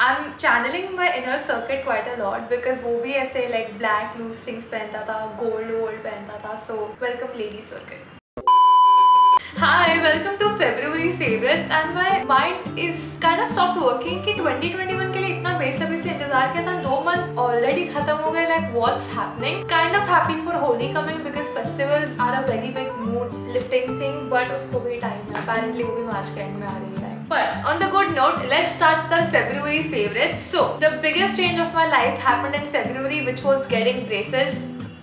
I'm channeling my inner circuit quite a lot because वो भी ऐसे like black loose things पहनता था, gold पहनता था. So welcome lady circuit. Hi, welcome to February favorites and my mind is kind of stopped working कि 2021 के लिए इतना बेसब्री से इंतजार किया था. 2 month already खत्म हो गए. Like what's happening? Kind of happy for Holi coming because festivals are a very big mood lifting thing, but उसको भी time है. Apparently वो भी March के end में आ रही है. But on the good note, let's start with our February favorites. So the biggest change of my life happened in February, which was getting braces.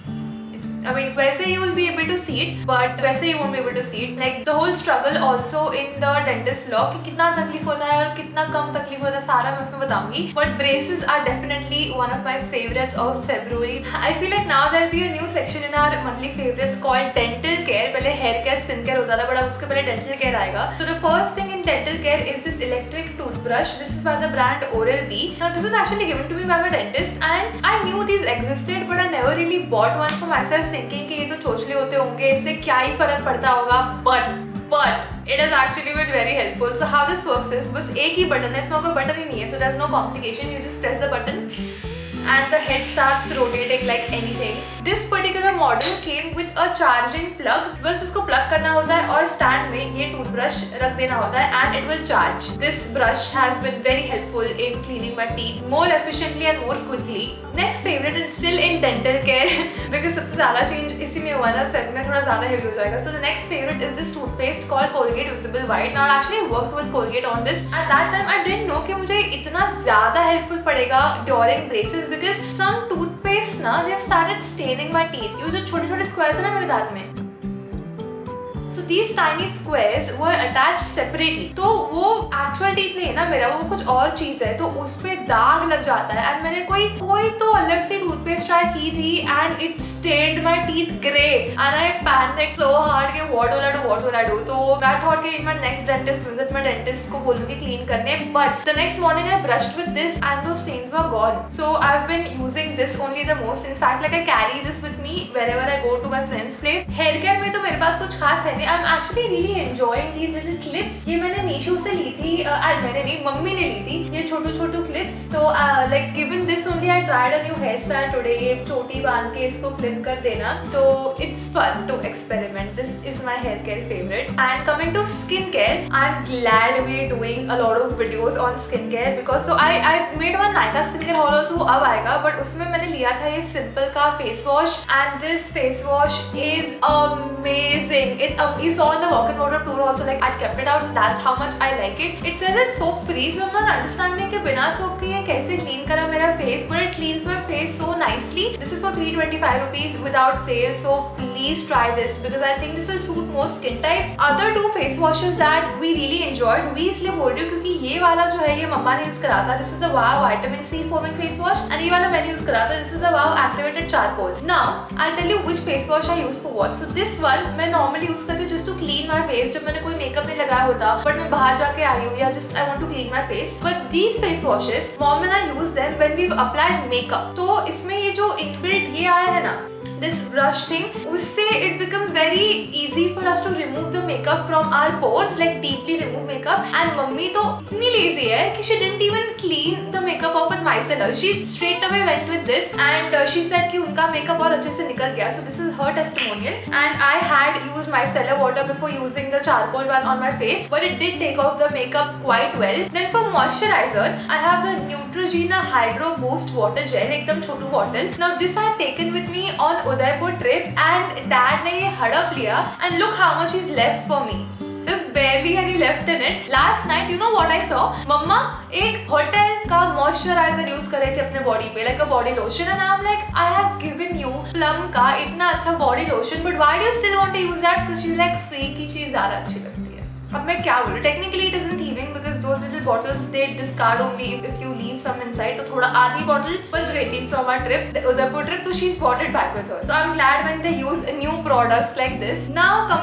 I mean, वैसे you will be able to see it, but वैसे you won't be able to see it. Like the whole struggle also in the dentist vlog कि कितना तकलीफ होता है और कितना कम तकलीफ होता है सारा मैं उसमें बताऊंगी. But braces are definitely one of my favorites of February. I feel like now there will be a new section in our monthly favorites called dental care. पहले hair care, skin care होता था, but अब उसके पहले dental care आएगा. So the first thing in dental care is this electric toothbrush. This is by the brand Oral-B. Now this was actually given to me by my dentist, and I knew these existed, but I never really bought one for myself. Thinking कि ये तो चोचले होते होंगे, इससे क्या ही फर्क पड़ता होगा, but it has actually been very helpful. So how this works is बस एक ही बटन है, इसमें कोई बटन ही नहीं है, so there's no complication. You just press the button and the head starts rotating like anything. This particular model came with a charging plug. बस इसको plug करना होता है और stand में ये toothbrush रख देना होता है and it will charge. This brush has been very helpful in cleaning my teeth more efficiently and more quickly. Next favorite and still in dental care because सबसे ज़्यादा change इसी में हुआ ना, Feb में थोड़ा ज़्यादा heavy हो जाएगा. So the next favorite is this toothpaste called Colgate Visible White. Now I actually worked with Colgate on this. At that time I didn't know कि मुझे इतना ज़्यादा helpful पड़ेगा during braces because some toothpaste ना they started staining my teeth. ये जो छोटे-छोटे squares है ना मेरे दांत में, so these tiny squares were attached separately. तो वो actual teeth नहीं है ना मेरा, वो कुछ और चीज़ है, तो उस पे दाग लग जाता है. and मैंने कोई तो अलग से toothpaste try की थी and it stained my teeth grey and I panicked so hard कि what will I do. तो I thought कि in my next dentist visit मैं dentist को बोलूँगी clean करने, but the next morning I brushed with this and those stains were gone. So I've been using this only the most. In fact, like I carry this with me wherever I go to my friend's place. Hair care में तो मेरे पास कुछ खास है नहीं. I'm actually really enjoying these little clips. ये मैंने मीशो से ली थी, मैंने नहीं, मम्मी ने ली थी ये छोटू clips. तो like given this only I tried a new hairstyle today. ये चोटी बांध के इसको flip कर देना, तो it's fun to experiment. This is my hair care favorite. And coming to skincare, I'm glad we're doing a lot of videos on skincare because so I made one Nykaa skincare haul also, वो अब आएगा, but उसमें मैंने लिया था ये Simple का face wash and this face wash is amazing. You saw in the walk-in wardrobe tour also, like I kept it out. That's how much I like it. It says it's soap free, so I'm not understanding कि बिना soap के ये कैसे clean करा मेरा face, but it cleans my face so nicely. This is for 325 rupees without sale, so please try this because I think this will suit most skin types. Other two face washes that we really enjoyed, we इसलिए बोल रही हूँ क्योंकि ये वाला जो है ये मम्मा ने यूज करा था. This is the Wow Vitamin C Foaming Face Wash and ये वाला मैंने यूज करा था. This is the Wow Activated Charcoal. Now I'll tell you which face wash I use for what. So this one मैं normally use करती हूँ just to clean my face. जब मैंने कोई मेकअप नहीं लगाया होता but मैं बाहर जाके आई हूँ या just I want to clean my face. But these face washes, mom and I use them when we've applied makeup. तो इसमें ये जो inbuilt ये आया है ना, this brush thing, उससे it becomes very easy for us to remove the makeup from our pores, like deeply remove makeup. And mummy तो इतनी lazy है कि she didn't even clean the makeup off with micellar. She straight away went with this and she said कि उनका makeup और अच्छे से निकल गया. So this is her testimonial. And I had used micellar water before using the charcoal one on my face, but it did take off the makeup quite well. Then for moisturizer, I have the Neutrogena Hydro Boost Water Gel, एकदम छोटू bottle. Now this I had taken with me on Udaipur trip and dad ने ये हड़प लिया and look how much is left for me. Just barely any left in it. Last night, you know what I saw? मम्मा एक hotel का moisturiser use कर रहे थे अपने बॉडी पे, like a body lotion, and I'm like, I have given you Plum का इतना अच्छा body lotion, but why do you still want to use that? Because you like free की चीज ज़्यादा अच्छी लगती है. अब मैं क्या बोलूँ? Technically it isn't thieving because those little bottles they discard only if you leave some inside. तो थोड़ा आधी bottle बच गई थी from our trip, the Udaipur trip, so she's brought it back with her. So I'm glad when they use new products like this. Now coming to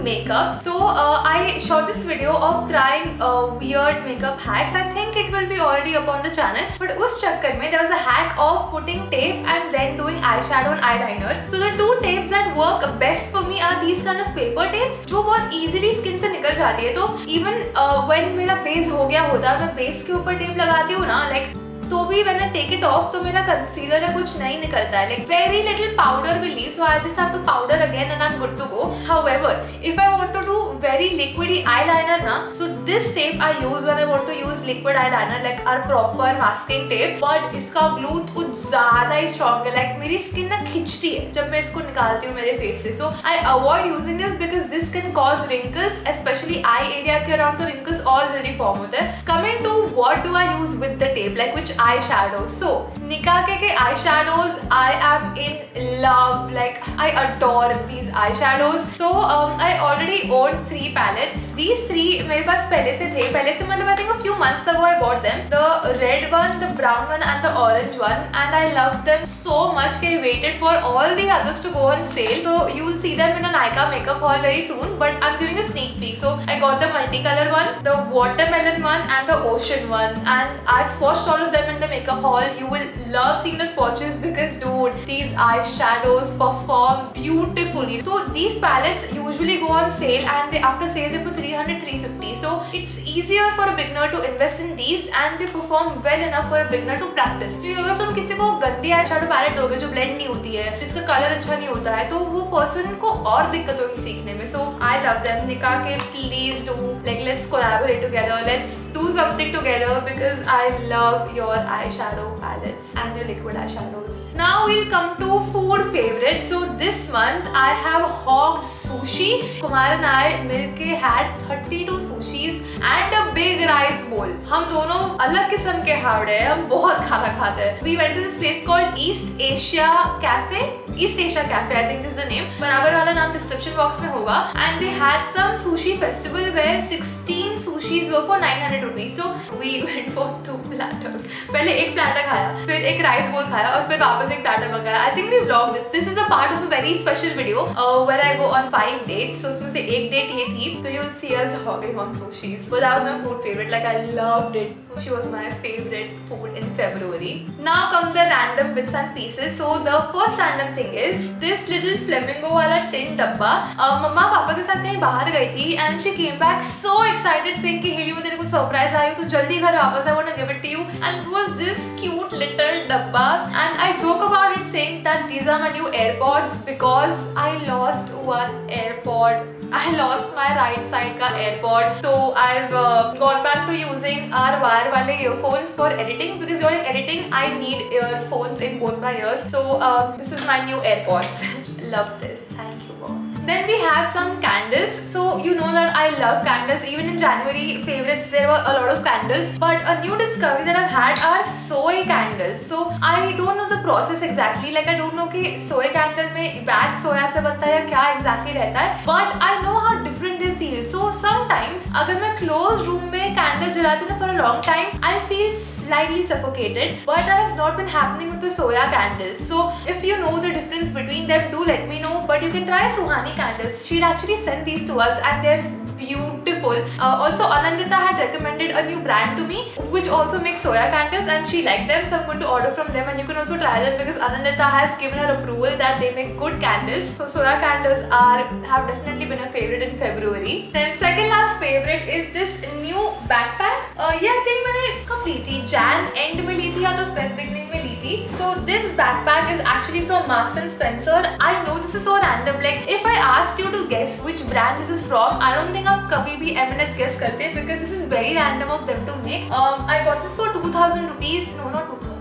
makeup. So I shot this video of trying weird makeup hacks. I think it will be already up on the channel. But उस चक्कर में there was a hack of putting tape and then doing eyeshadow and eyeliner. So the two tapes that work best for me are these kind of paper tapes जो बहुत easily skin से निकल जाती है. तो even when मेरा base हो गया होता है, मैं base के ऊपर tape लगाती हूँ ना, like तो भी when I take it off तो मेरा concealer है कुछ नहीं निकलता है, like very little powder will leave, so I just have to powder again and I'm good to go. However, if I want to do very liquidy eyeliner ना, so this tape I use when I want to use liquid eyeliner, like our proper masking tape, but इसका glue कुछ ज़्यादा ही strong है, like मेरी skin ना खिंचती है जब मैं इसको निकालती हूँ मेरे face से, so I avoid using this because this can cause wrinkles, especially eye area के around तो wrinkles और जल्दी form होते हैं. Coming to what do I use with the tape, like which eyeshadow. So Nikake ke eyeshadows, I am in love, like I adore these eyeshadows. So I already own 3 palettes. These 3 मेरे पास पहले से थे, मतलब I think a few months ago I bought them. The red one, the brown one and the orange one, and I loved them so much that I waited for all the others to go on sale. So you will see them in a Nykaa makeup haul very soon, but I'm giving a sneak peek. So I got the multicolor one, the watermelon one and the ocean one, and I've swatched all of them in the makeup haul. You will love seeing the swatches because dude, these eyeshadows perform beautifully. So these palettes usually go on sale and after sale they're for 300-350. So it's easier for a beginner to invest in these and they perform well enough for a beginner to practice. क्योंकि अगर तुम किसी को गंदी eyeshadow palette दोगे जो blend नहीं होती है, जिसका कलर अच्छा नहीं होता है, तो वो person को और दिक्कत होगी सीखने में. So I love them. Nika के please do, like let's collaborate together, let's do something together because I love your eyeshadow palettes and your liquid eyeshadows. Now we'll come to food favorites. So this month I have hogged sushi. Kumar and I मिलके had 32 sushis and a big rice bowl. हम दोनों अलग किस्म के हावड़े हैं, हम बहुत खाना खाते हैं. We went to this place called East Asia Cafe. East Asia Cafe, I think is the name. बराबर वाला नाम description box में होगा. And they had some sushi festival where 16 sushis were for 900 rupees. So we went for 2 platters. पहले एक platter खाया, फिर एक rice bowl खाया और फिर वापस एक platter मंगाया. I think we vlogged this. This is a part of a very special video where I go on 5 dates. So उसमें से एक date ये थी. So you will see us hogging on sushis. But that was my food favorite. Like I loved it. Sushi was my favorite food in February. Now come the random bits and pieces. So the first random thing is this little flamingo वाला tin डब्बा. मम्मा पापा के साथ कहीं बाहर गई थी and she came back so excited saying कि हेली मैं तेरे को सरप्राइज आई हूँ तो जल्दी घर वापस I want to give it to you. And it was this cute little डब्बा and I joke about it saying that these are my new AirPods because I lost one AirPod. I lost my right side का AirPod. So I've gone back to using our wire वाले earphones for editing because during editing I need earphones in both my ears. So this is my new AirPods. Love this. Thank you all. Then we have some candles. So you know that I love candles. Even in January favorites there were a lot of candles. But a new discovery that I've had are soy candles. So I don't know the process exactly. Like I don't know कि soy candle में bag soya से बनता है या क्या exactly रहता है. But I know how different they feel. So sometimes अगर मैं closed room में candle जलाती हूँ for a long time, I feel slightly suffocated. But that has not been happening with the soya candles. So if you know the difference between them, do let me know. But you can try Suhani candles. She'd actually sent these to us and they're beautiful. Also Anandita had recommended a new brand to me which also makes soya candles and she liked them, so I'm going to order from them and you can also try them because Anandita has given her approval that they make good candles. So soya candles have definitely been a favorite in February. Then second last favorite is this new backpack. Yeah, I think मैंने कब ली थी? Jan end में ली थी या तो Feb beginning में ली थी. So this backpack is actually from Marks and Spencer. I know this is so random. Like if I asked you to guess which brand this is from, I don't think आप कभी भी M&S guess करते because this is very random of them to make. I got this for 2,000 rupees. No, not 2,000.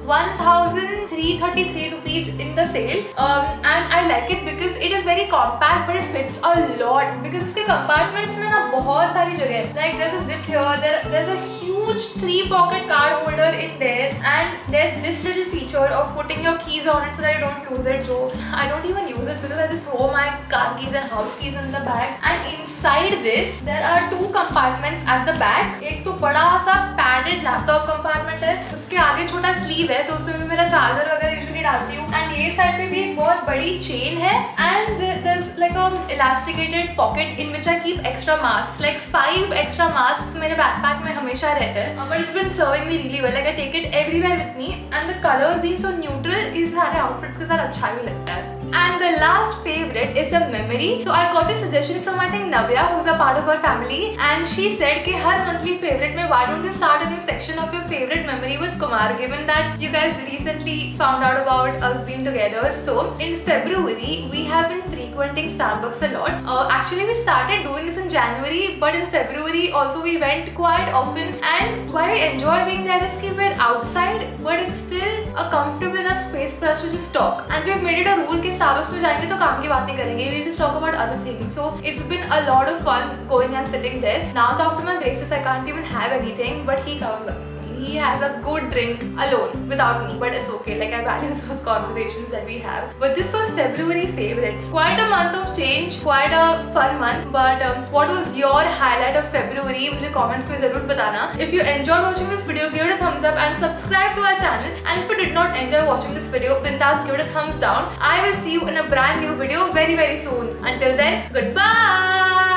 1,333 rupees in the sale. And I like it because it is very compact but it fits a lot because इसके compartments में ना बहुत सारी जगह है. Like there's a zip here, there's a huge 3-pocket card holder in there. and there's this little feature of putting your keys on it so that you don't lose it. So I don't even use it because I just throw my car keys and house keys in the bag. And inside this there are 2 compartments at the back. एक तो बड़ा सा padded laptop compartment है, उसके आगे छोटा sleeve है तो उसमें भी मेरा चार्जर वगैरह यूजुअली डालती हूँ. एंड ये साइड पे भी एक बहुत बड़ी चेन है and there's like a elasticated pocket in which I keep extra masks, like 5 extra masks मेरे backpack में हमेशा रहते हैं. But it's been serving me really well, like I take it everywhere with me and the color being so neutral इस सारे outfits के साथ अच्छा भी लगता है. And the last favorite is a memory. So I got a suggestion from I think Navya, who's a part of our family, and she said कि हर monthly favorite में why don't you start a new section of your favorite memory with Kumar, given that you guys recently found out about us being together. So in February we have been frequenting Starbucks a lot. Actually we started doing this in January, but in February also we went quite often. And why I enjoy being there is कि we're outside, but it's still a comfortable enough space for us to just talk. And we have made it a rule कि Starbucks में जाएंगे तो काम की बात नहीं करेंगे. We just talk about other things. So it's been a lot of fun going and sitting there. Now after my braces I can't even have anything, but he comes up. He has a good drink alone without me, but it's okay. Like I value those conversations that we have. But this was February favorites. Quite a month of change, quite a fun month. But what was your highlight of February? मुझे comments में ज़रूर बताना. If you enjoyed watching this video, give it a thumbs up and subscribe to our channel. And if you did not enjoy watching this video, bindas give it a thumbs down. I will see you in a brand new video very soon. Until then, goodbye.